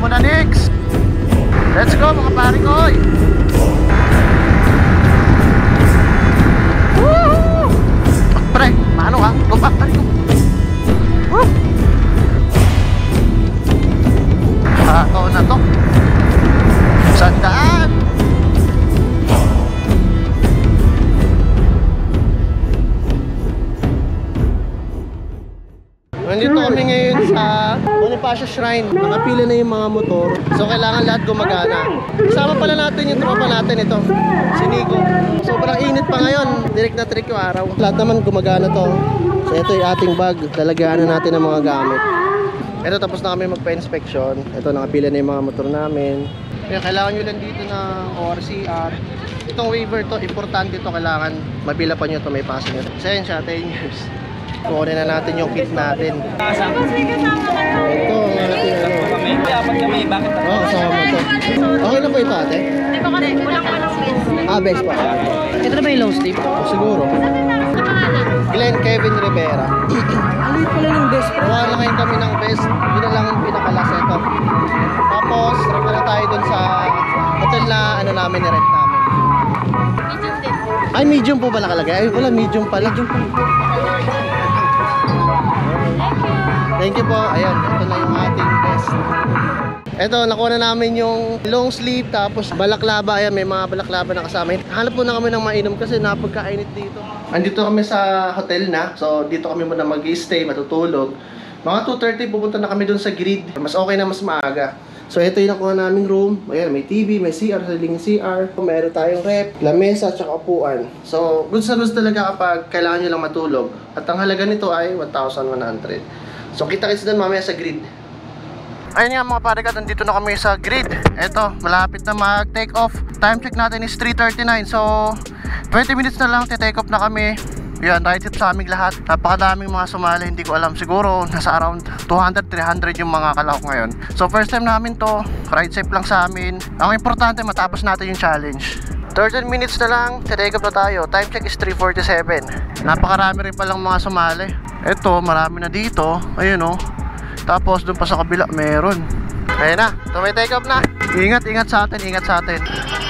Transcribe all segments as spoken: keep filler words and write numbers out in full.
mo na, Nix. Let's go mga pare ko. Woo! Pre, paano ha? Bumabay ko. Woo! Ah, ito na to. Sandaan. Nandito kami ngayon sa Bonifacio Shrine. Nakapila na yung mga motor. So kailangan lahat gumagana. Kasama pala natin yung tropa natin ito, si Nico. Sobrang init pa ngayon. Direct na trick yung araw. Lahat naman gumagana to. So ito yung ating bag. Talagyan na natin ang mga gamit. Ito, tapos na kami magpa-inspection. Ito, nakapila na yung mga motor namin. Kaya kailangan nyo lang dito ng O R C at itong waiver to, importante to. Kailangan mapila pa nyo to, may passing nyo. Sensya, ten years. Kukunin na natin yung kit natin. Ito ang ating ano. Dapat kami, bakit ako? Oo, kasama to. Okay na po ito ate? Hindi pa kasi, kulang-kulang base. Ah, best pa. Ito na ba yung low sleep? O, siguro. Glenn Kevin Rivera. Ano yung pala ng best? Kuha na ngayon kami ng best. Yun na lang yung pinakalas ito. Tapos, trip na tayo dun sa hotel na ano namin, ni-rent namin. Medium din. Ay, medium po ba nakalagay? Ay, wala, medium pala. Medium pala. Thank you po. Ayan, ito na yung ating best. Ito, nakuha na namin yung long sleeve, tapos balaklava. Ayan, may mga balaklava na kasama. Hanap po na kami ng mainom kasi napagkainit dito. Andito kami sa hotel na. So, dito kami muna mag-stay, matutulog. Mga two thirty pupunta na kami dun sa grid. Mas okay na mas maaga. So, ito yung nakuha naming room. Ayan, may T V, may C R, sariling C R. Meron tayong rep, lamesa, tsaka upuan. So, good sa good talaga kapag kailangan nyo lang matulog. At ang halaga nito ay one thousand one hundred. So, kita-kits din mamaya sa grid. Ayun nga mga pare, nandito na kami sa grid. Eto, malapit na mag-take off. Time check natin is three thirty-nine. So, twenty minutes na lang, take off na kami. Yan, right hit sa aming lahat. Napakadaming mga sumali, hindi ko alam. Siguro, nasa around two hundred, three hundred yung mga kalahok ngayon. So, first time namin to. Ride safe lang sa amin. Ang importante, matapos natin yung challenge. thirteen minutes na lang, take off na tayo. Time check is three forty-seven. Napakarami rin palang mga sumali. Eto, marami na dito. Ayun o. Tapos, dun pa sa kabila, meron. Ayun na, ito may take off na. Ingat, ingat sa atin, ingat sa atin.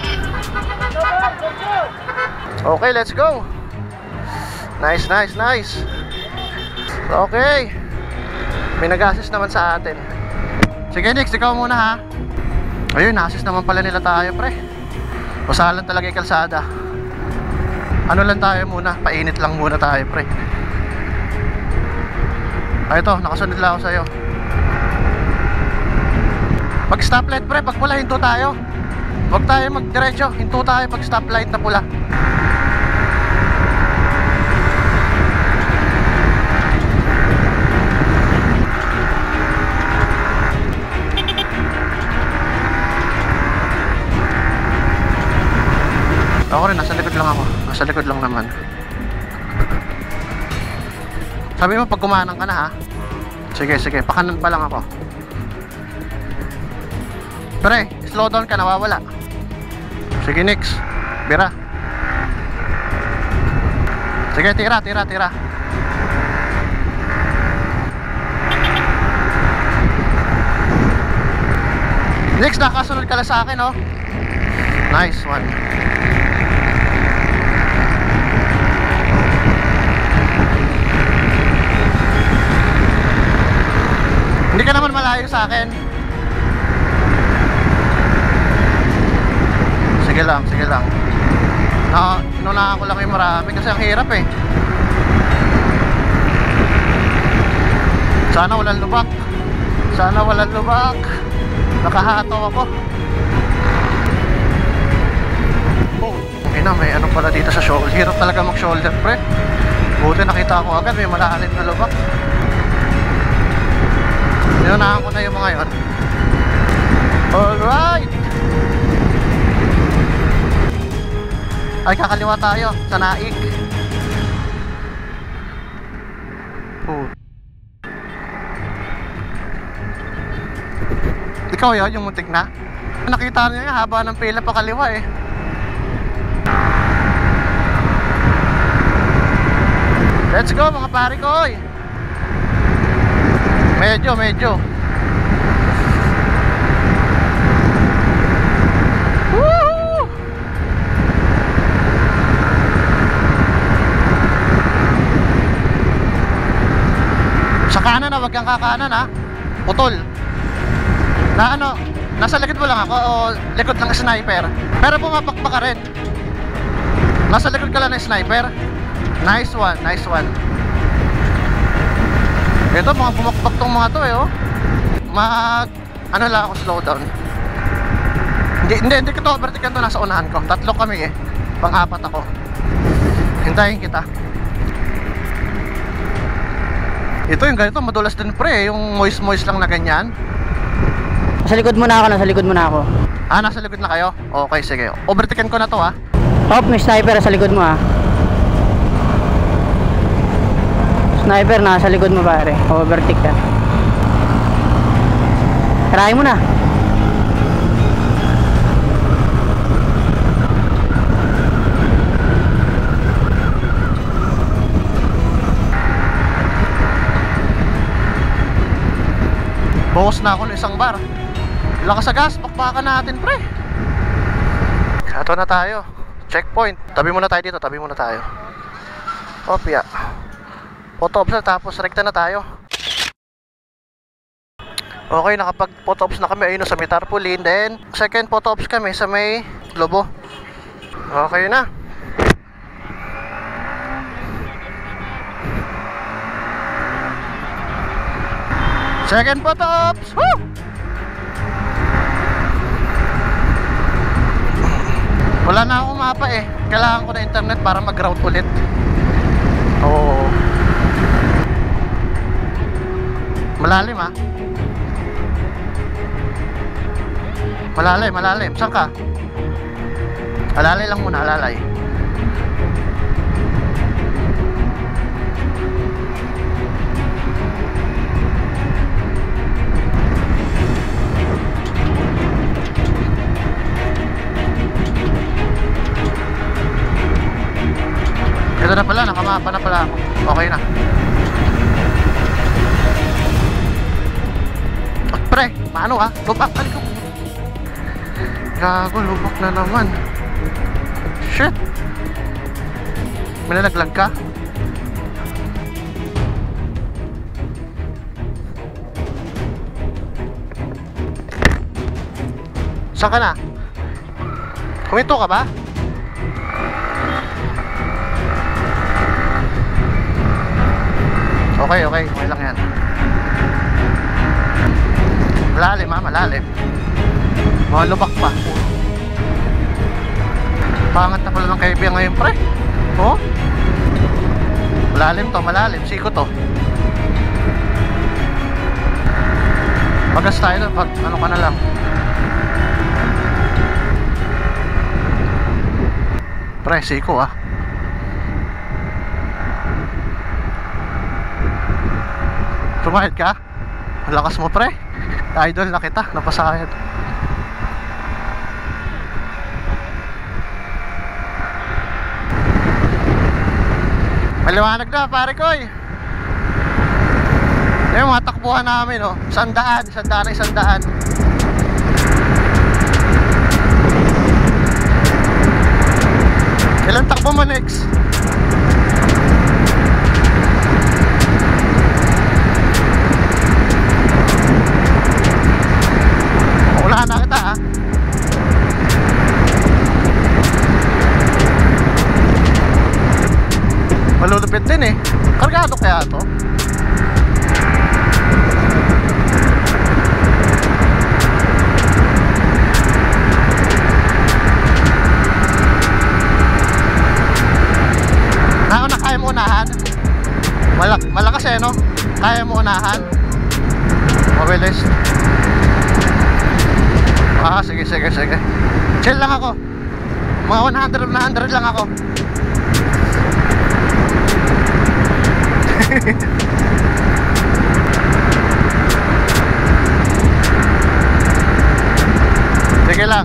Okay, let's go. Nice, nice, nice. Okay. May nag-assist naman sa atin. Sige, Nix, ikaw muna ha. Ayun, na-assist naman pala nila tayo, pre. Usalan talaga yung kalsada. Ano lang tayo muna, painit lang muna tayo, pre. Ay, ito, nakasunod lang ako sa'yo. Pag stoplight, pre, pag pula, hinto tayo. Huwag tayo magdiretso, hinto tayo pag stoplight na pula. Ako rin, nasa likod lang ako. Nasa likod lang naman. Sabi mo pag kumanang ka na ha. Sige, sige, pakanan pa lang ako. Pre, slow down ka, nawawala. Sige, Nix, bira. Sige, tira, tira, tira. Nix, nakasunod ka lang sa akin, oh. Nice one. Hindi ka naman malayo sa akin. Sige lang, sige lang. Na, inunahan ko lang yung marami kasi ang hirap eh. Sana walang lubak. Sana walang lubak. Nakahataw ako. Oh, okay na, may ano pala dito sa shoulder. Hirap talaga mag shoulder, pre. Buti nakita ko agad may malalim na lubak. Inunahan ko na yung mga yun. Alright. Ay, kakaliwa tayo sa Naik. Oh. Ikaw yun, yung muntik na. Nakita niyo nga, haba ng pila pa kaliwa eh. Let's go mga pare ko, oy. Medyo, medyo. Huwag kang kakanan ha. Putol. Na ano, nasa likod mo lang ako o likod ng sniper. Pero pumapakpak ka rin. Nasa likod ka lang ng sniper. Nice one, nice one. Ito mga pumakpak tong mga to eh oh. Mag ano lang ako, slow down. Hindi, hindi, hindi ko to overtaken to, nasa unahan ko. Tatlo kami eh. Pang-apat ako. Hintayin kita. Ito yung ganito, madulas din pre, yung moist moist lang na ganyan. Nasa likod muna ako, nasa likod muna ako. Ah, nasa likod na kayo? Okay, sige. Overtaken ko na to ha. Top, may sniper sa likod mo ha. Sniper nasa likod mo pare. Overtake ka. Try mo na. Bawas na ako ng isang bar. Lakas sa gas, pakpakan natin pre. Ito na tayo. Checkpoint. Tabi muna tayo dito, tabi muna tayo. Opya. Photo ops na, tapos rekta na tayo. Okay, nakapag photo ops na kami ayun sa may tarpaulin. Then second photo ops kami sa may Globo. Okay na. Second photo ops. Woo! Wala na akong mapa eh. Kailangan ko na internet para mag-route ulit. Oo. Malalim ah. Malalay, malalim. Saan ka? Alalay lang muna, alalay. Ito na pala, nakamapa na pala ako. Okay na. At pre, paano ha? Lubak, balik ko. Gago, lubak na naman. Shit. May nalaglag ka? Saan ka na? Kuminto ka ba? Okay, okay, okay lang yan. Malalim ha, malalim. Mga lubak pa. Pangat na pala ng kaibigan ngayon pre. Oh? Malalim to, malalim. Siko to. Magas tayo doon pag ano ka na lang. Pre, siko ah. Sumahid ka? Lakas mo pre. Idol na kita, napasahid. Maliwanag na pare ko eh. Yung mga takbuhan namin oh. Sandaan, sandaan ay sandaan. Ilang takbo mo next? Unahan na kita ha. Malulupit din eh. Kargado kaya to? Nauna, kaya mo unahan? Malak malakas eh no? Kaya mo unahan? Mabilis. Ah, sige, sige, sige. Chill lang ako. Mga one hundred, one hundred lang ako. Sige lang.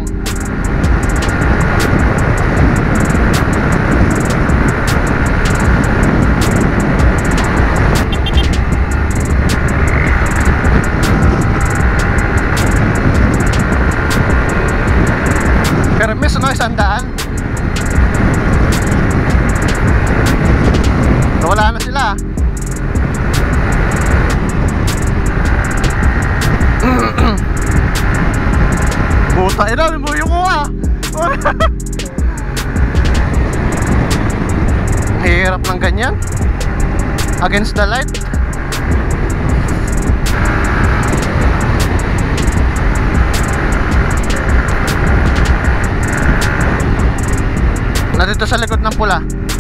Permis no, isang daan. Wala na sila. Puta ina, may buyo ko ah. Hirap ng ganyan. Against the light. Nandito sa likod ng pula.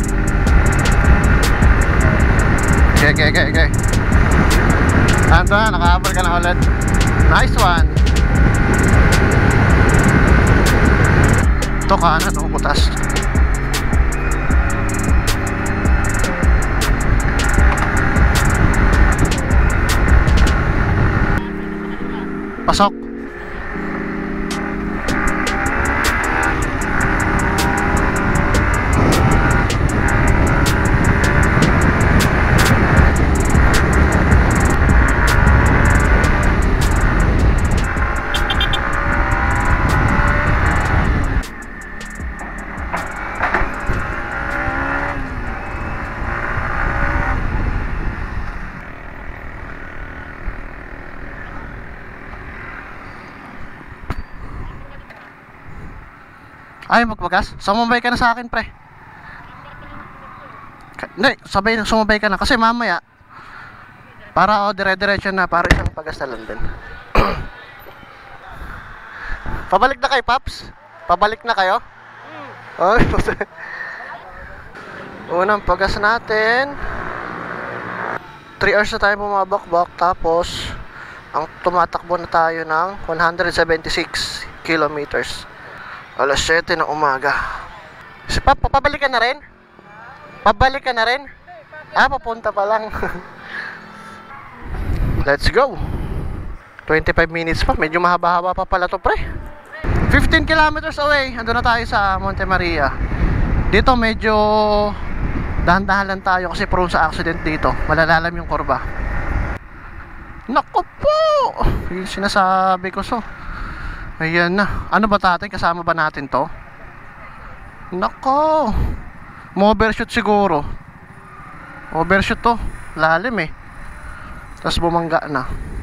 Okay, okay, okay, okay. Ando na, nakahabol ka na ulit. Nice one. Ito kanan, oh, butas. Pasok. Ay, magpagas? Sumabay ka na sa akin, pre. Ka- Hindi, sabay, sumabay ka na. Kasi mamaya, para o dire-diretso na, para isang pagas na lang din. Pabalik na kayo, Paps? Pabalik na kayo? Oh, unang pagas natin. three hours na tayo bumabakbak. Tapos, ang tumatakbo na tayo ng one hundred seventy-six kilometers. Alas siyete ng umaga. Si Pap, papabalik ka na rin? Pabalik ka na rin? Ah, papunta pa lang. Let's go. twenty-five minutes pa. Medyo mahaba-haba pa pala to, pre. fifteen kilometers away. Ando na tayo sa Monte Maria. Dito medyo dahan-dahan lang tayo kasi prone sa accident dito. Malalalam yung kurba. Naku po! Yung sinasabi ko, so ayan na. Ano ba natin? Kasama ba natin to? Nako. Mo-overshoot siguro. Overshoot to. Lalim eh. Tapos bumangga na.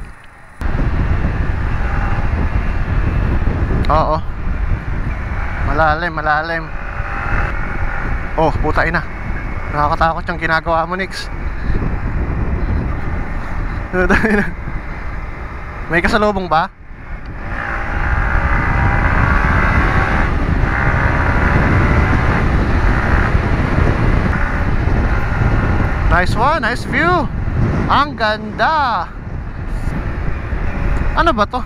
Oo. Malalim, malalim. Oh, putain na. Nakakatakot yung ginagawa mo, Nix. May kasalubong ba? Nice one, nice view. Ang ganda. Ano ba to?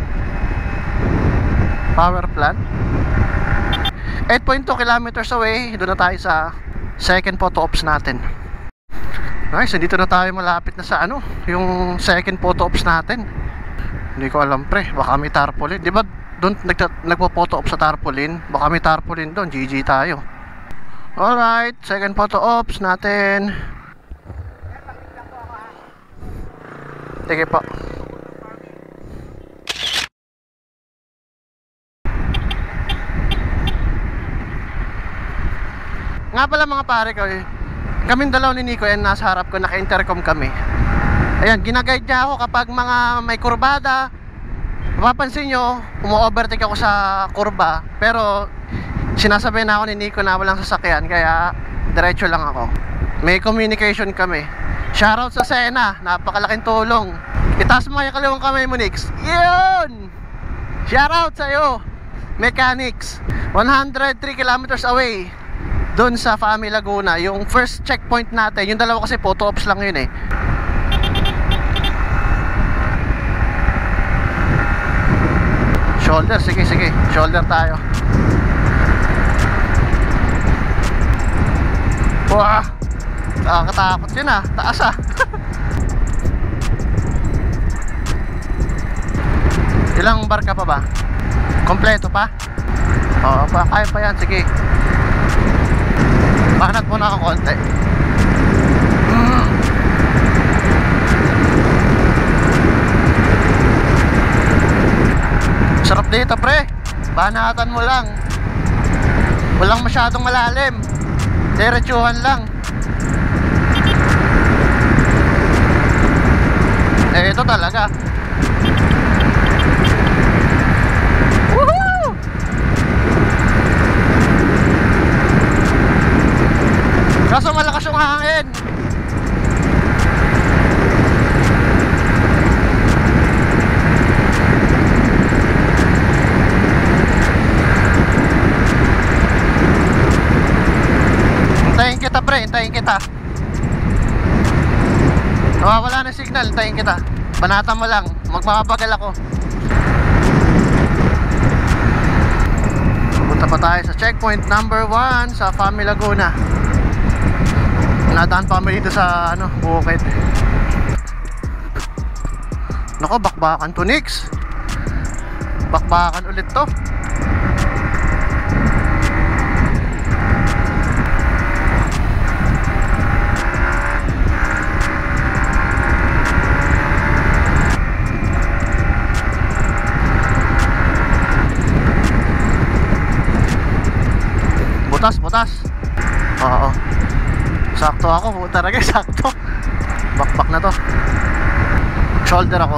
Power plant. eight point two kilometers away. Doon na tayo sa second photo ops natin. Nice, dito na tayo malapit na sa ano, yung second photo ops natin. Hindi ko alam, pre, baka may tarpaulin. Di ba doon nagpo-photo ops sa tarpaulin? Baka may tarpaulin doon, G G tayo. Alright, second photo ops natin. Sige po. Nga pala mga pare ko, eh, kaming dalaw ni Nico, yan nasa harap ko, naka-intercom kami. Ayan, ginaguide niya ako kapag mga may kurbada. Mapapansin nyo, umu-overtake ako sa kurba, pero sinasabi na ako ni Nico na walang sasakyan, kaya diretso lang ako. May communication kami. Shoutout sa Sena, napakalaking tulong. Itaas mo yung kaliwang kamay mo, Nix. Yun! Shoutout sa'yo, mechanics. one hundred three kilometers away, doon sa Fami Laguna. Yung first checkpoint natin, yung dalawa kasi photo ops lang yun eh. Shoulder, sige sige, shoulder tayo. Wah, nakakatakot yun ah, taas ah. Ilang bar ka pa ba? Kompleto pa? Oo pa, kaya pa yan, sige. Banat muna ako konti. mm. Sarap dito, pre. Banatan mo lang. Walang masyadong malalim. Diretsuhan lang. Eh, ito talaga. pre, hintayin kita. Nawawala ng signal, hintayin kita. Banatan mo lang, magpapabagal ako. Punta pa tayo sa checkpoint number one sa Fami Laguna. Nadaan pa kami dito sa ano, bukid. Nako, bakbakan to, Nix. Bakbakan ulit to. Butas, butas. Oo. Sakto ako, talaga sakto. Bakbak na to. Shoulder ako.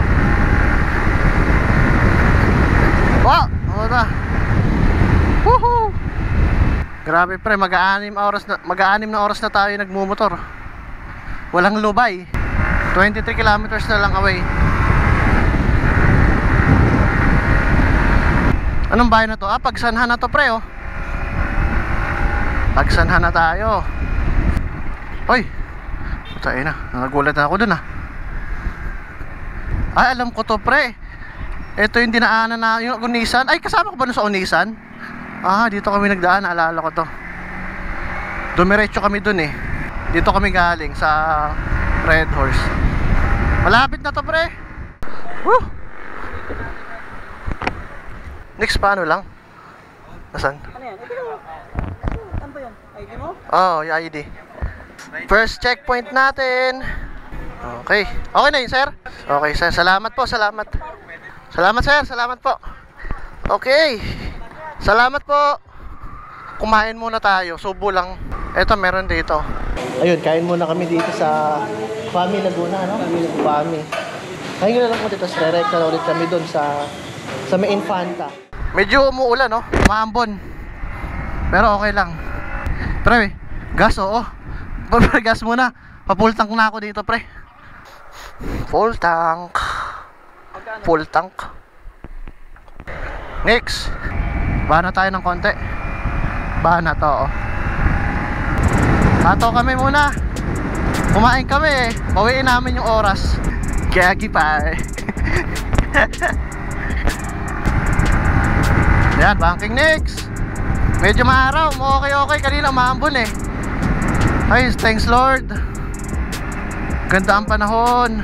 Wow! Oo na. Woohoo! Grabe pre, mag-aanim oras na mag-aanim na oras na tayo nagmumotor. Walang lubay. twenty-three kilometers na lang away. Anong bayan na to? Ah, Pagsanhan na to pre, oh. Pagsanhan na tayo. Hoy. Putay na. Nagulat na ako dun ah. Ay, alam ko to pre. Ito yung dinaanan na yung Unisan. Ay, kasama ko ba nun sa Unisan? Ah, dito kami nagdaan. Naalala ko to. Dumiretso kami dun eh. Dito kami galing sa Red Horse. Malapit na to pre. Woo! Next paano lang? Nasaan? Ano yan? Ito yung... Ano ba yan? I D mo? Oo, oh, yung I D. First checkpoint natin. Okay. Okay na yun, sir? Okay, sir. Salamat po, salamat. Salamat, sir. Salamat po. Okay. Salamat po. Kumain muna tayo. Subo lang. Eto, meron dito. Ayun, kain muna kami dito sa Fami Laguna, no? Fami. Ayun na lang po dito. Direct na ulit kami doon sa sa May Infanta. Medyo umuulan, no? Maambon. Pero okay lang. Pre, gas, oo. Pre, gas muna. Pa-full tank na ako dito, pre. Full tank. Full tank. Next. Bahan na tayo ng konti. Bahan na to, oh. Tato kami muna. Kumain kami eh. Bawiin namin yung oras. Gagi pa eh. Yan, banking next. Medyo maaraw. Okay okay. Kanina maambon eh. Ay, thanks Lord. Ganda ang panahon.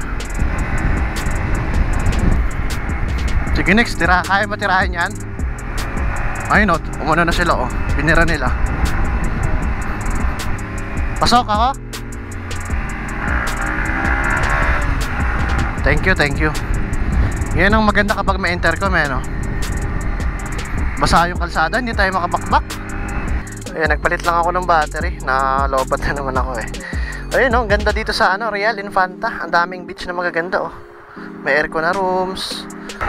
Sige next, tira. Kaya ba tirahin yan? Ayun o, umuna na sila oh. Binira nila. Pasok ako. Thank you, thank you. Yan ang maganda kapag may intercom eh, no? Basa yung kalsada, hindi tayo makabakbak. Ayan, nagpalit lang ako ng battery. Nalobat na naman ako eh. Ayun no, ganda dito sa ano, Real Infanta. Ang daming beach na magaganda oh. May aircon na rooms.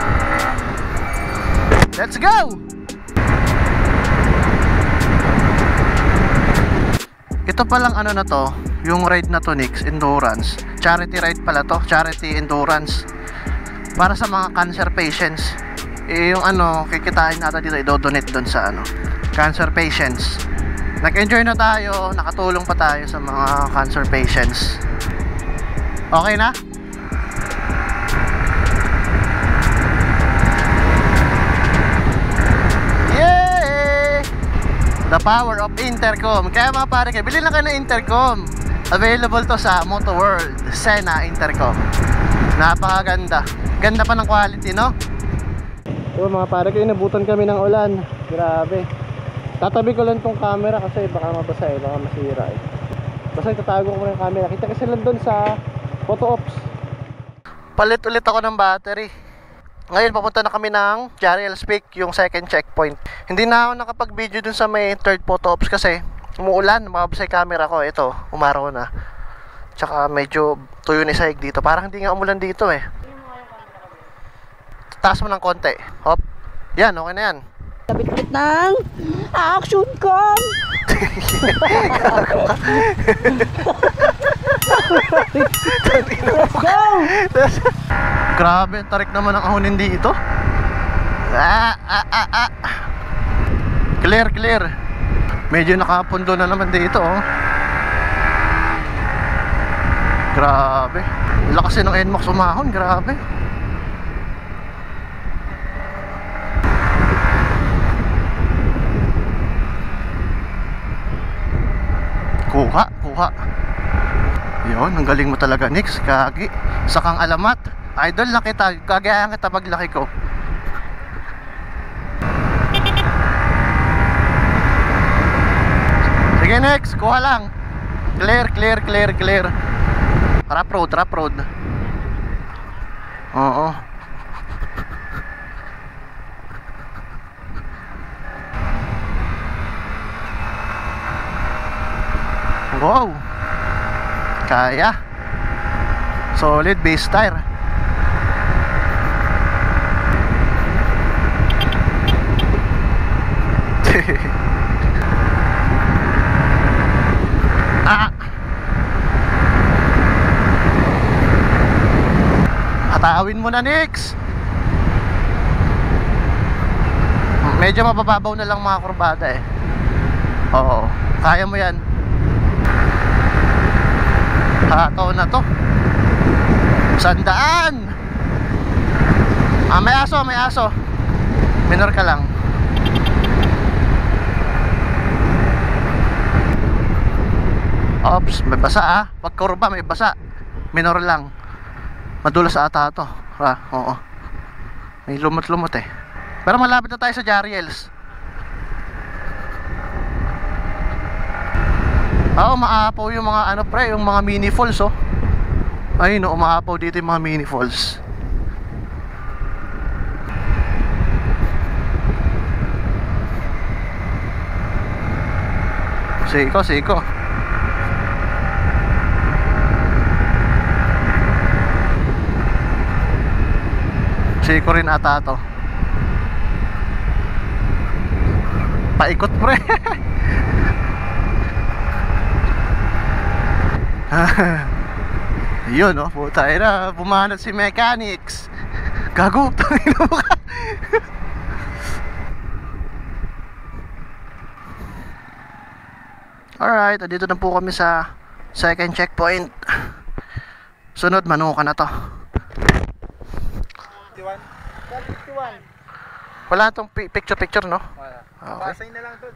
Let's go! Ito palang ano na to, yung ride na to, Nix, endurance. Charity ride pala to, charity endurance. Para sa mga cancer patients. Eh, yung ano, kikitain natin dito, i-donate doon sa ano, cancer patients. Nag-enjoy na tayo, nakatulong pa tayo sa mga cancer patients. Okay na? Yay! The power of intercom. Kaya mga pare kayo, bilhin lang kayo ng intercom. Available to sa Moto World Sena Intercom. Napakaganda. Ganda pa ng quality, no? So mga pare kayo, nabutan kami ng ulan. Grabe. Tatabi ko lang tong camera kasi baka mabasa eh, baka masira eh. Basta tatago ko muna yung camera. Kita kasi lang doon sa photo ops. Palit ulit ako ng battery. Ngayon papunta na kami ng Jariel Peak, yung second checkpoint. Hindi na ako nakapag-video dun sa may third photo ops kasi umuulan, mababasa yung camera ko. Ito, umaraw na. Tsaka medyo tuyo ni sahig dito. Parang hindi nga umulan dito eh. Taas mo ng konti. Hop. Yan, okay na yan. Sabit-sabit ng action cam! Let's go! Grabe, tarik naman ang ahonin dito. Ah, ah, ah, ah. Clear, clear. Medyo nakapundo na naman dito, oh. Grabe. Lakas din ng N MAX umahon, grabe. Kuha, kuha. Yun, ang galing mo talaga, Nix. Kagi. Isa kang alamat. Idol na kita. Kagayahan kita paglaki ko. Sige, next. Kuha lang. Clear, clear, clear, clear. Rap road, rap road. Oo. Wow. Kaya. Solid base tire. Ah. Hatawin mo na, Nix. Medyo mabababaw na lang mga kurbada eh. Oo, kaya mo yan. Hataw na to. Sandaan. Ah, may aso, may aso. Minor ka lang. Ops, may basa ah. Pag kurba may basa. Minor lang. Madulas sa ata to. Ah, oo. May lumot-lumot eh. Pero malapit na tayo sa Jariels. Oo, umaapaw yung mga ano pre, yung mga mini falls oh. Ayun no, umaapaw dito yung mga mini falls. Siko, siko. Siko rin ata to. Paikot pre. Yun oh, puta na, bumanat si mechanics. Gago, tangin mo ka. Alright, dito na po kami sa second checkpoint. Sunod, manuka na to. Wala tong picture-picture, no? Wala. Okay. Pasay na lang doon.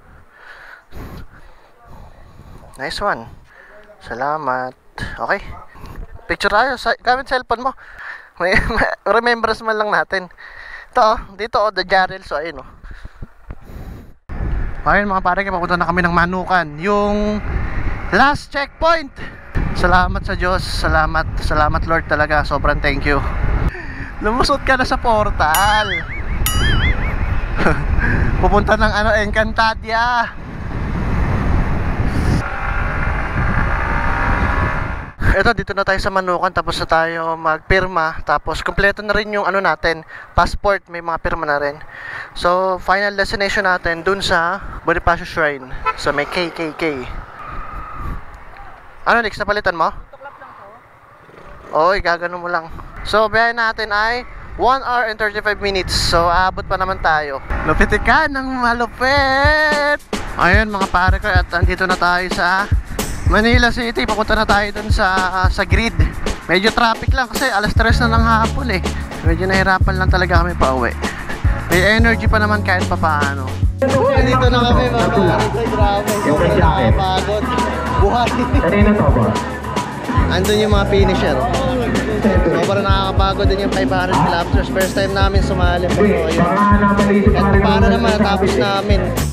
Nice one. Salamat. Okay. Picture tayo. Sa, gamit cellphone mo. May, may remembrance man lang natin. Ito oh, dito oh, the Jarrell. So ayun oh. Ayun mga pare, papunta na kami ng Manukan. Yung last checkpoint. Salamat sa Diyos. Salamat. Salamat Lord talaga. Sobrang thank you. Lumusot ka na sa portal. Pupunta ng ano, Encantadia. Ito, dito na tayo sa Manukan. Tapos na tayo magpirma. Tapos kompleto na rin yung ano natin, passport, may mga pirma na rin. So final destination natin dun sa Bonifacio Shrine. So may K K K. Ano next, napalitan mo? Oy, gagano mo lang. So biyahe natin ay one hour and thirty-five minutes. So aabot pa naman tayo. Lupitikan ng malupit. Ayun mga pare ko, at andito na tayo sa Manila City. Papunta na tayo dun sa uh, sa grid. Medyo traffic lang kasi alas tres na ng hapon eh. Medyo nahirapan lang talaga kami pa uwi. May energy pa naman kahit pa paano. Dito na kami mga pare ko. Grabe, sobrang nakakapagod. Buhay. Kanina to ba? Andun yung mga finisher. Sobrang nakakapagod din yung five hundred kilometers. First time namin sumali. Pero ayun. At paano naman, tapos namin.